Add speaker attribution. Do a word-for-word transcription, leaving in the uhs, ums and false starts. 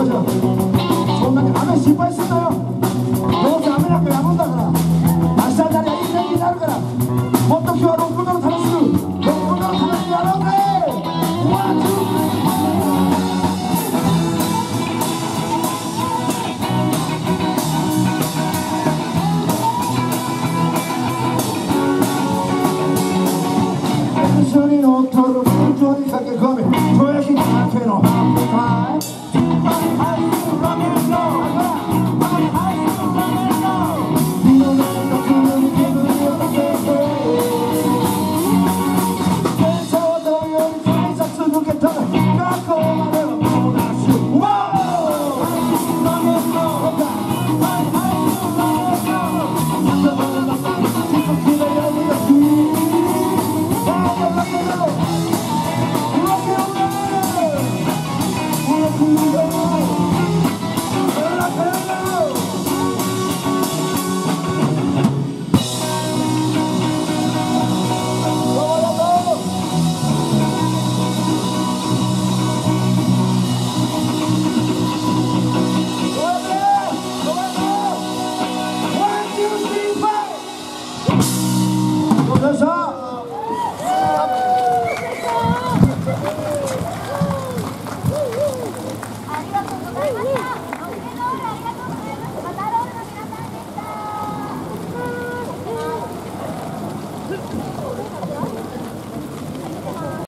Speaker 1: よ。そんなに雨心配すんなよ。どうせ雨なんかやむんだから。明日になりゃいい天気になるから、もっと今日はロックンロール楽しく、ロックンロール楽しくやろうぜ。ワンツースリー一緒に乗っとる順調に駆け込み、とやきだけのハッピータイム。Let's go!